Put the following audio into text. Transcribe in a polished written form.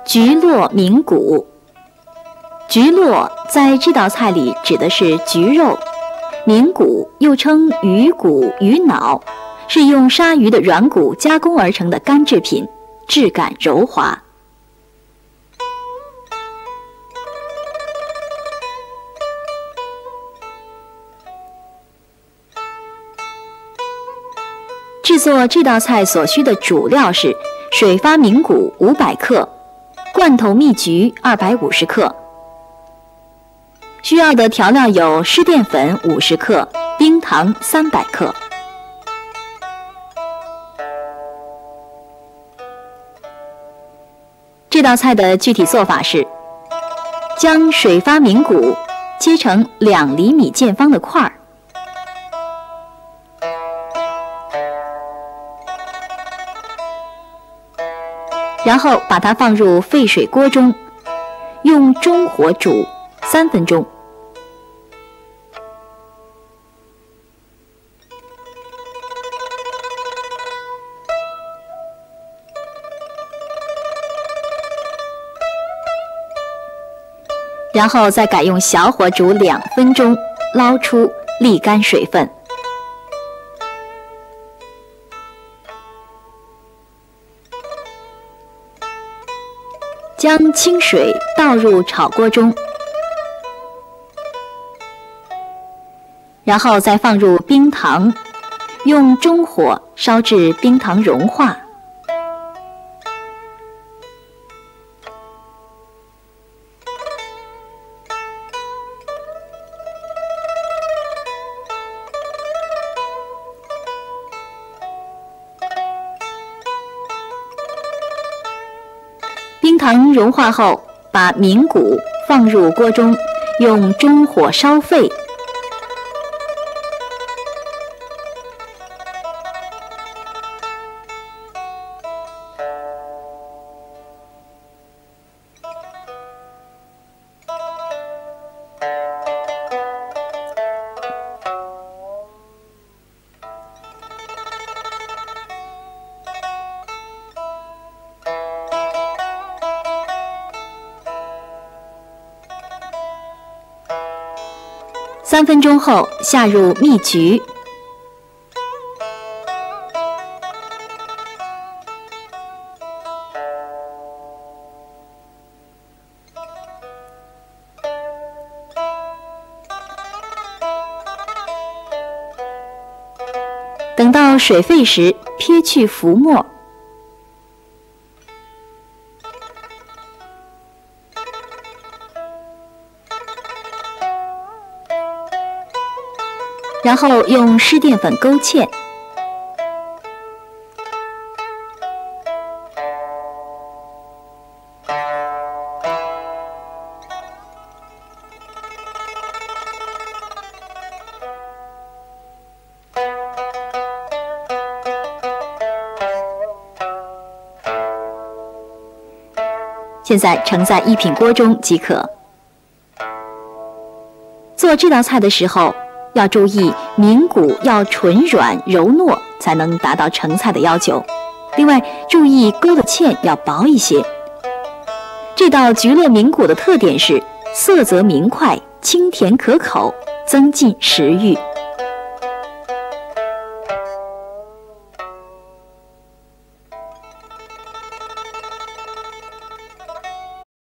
菊络名骨。菊络在这道菜里指的是菊肉，名骨又称鱼骨、鱼脑，是用鲨鱼的软骨加工而成的干制品，质感柔滑。制作这道菜所需的主料是水发明骨500克，罐头蜜菊250克。需要的调料有湿淀粉50克，冰糖300克。这道菜的具体做法是：将水发明骨切成2厘米见方的块儿，然后把它放入沸水锅中，用中火煮3分钟。然后再改用小火煮2分钟，捞出，沥干水分。将清水倒入炒锅中，然后再放入冰糖，用中火烧至冰糖融化。冰糖融化后，把明骨放入锅中，用中火烧沸。3分钟后，下入蜜菊，等到水沸时，撇去浮沫。然后用湿淀粉勾芡，现在盛在一品锅中即可。做这道菜的时候，要注意明骨要纯软柔糯，才能达到成菜的要求。另外，注意勾的芡要薄一些。这道菊络明骨的特点是色泽明快、清甜可口，增进食欲。